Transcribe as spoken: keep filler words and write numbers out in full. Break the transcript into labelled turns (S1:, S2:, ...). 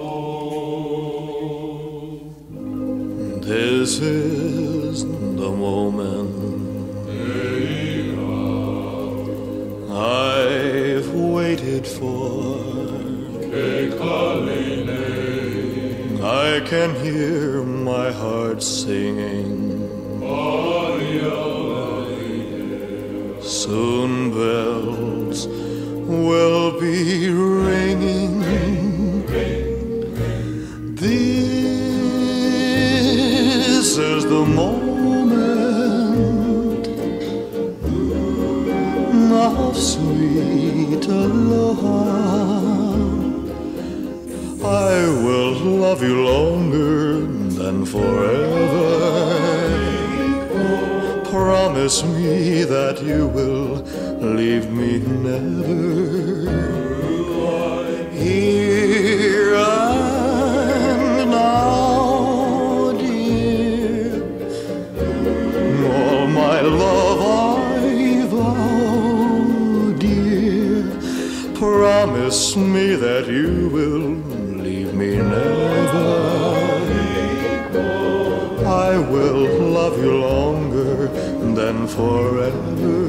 S1: This is the moment I've waited for. I can hear my heart singing. Soon bells will be ringing. This is the moment of sweet aloha. I will love you longer than forever. Promise me that you will leave me never. Here and now, dear, all my love I vow, dear. Promise me that you will leave me never. I will love you longer than forever.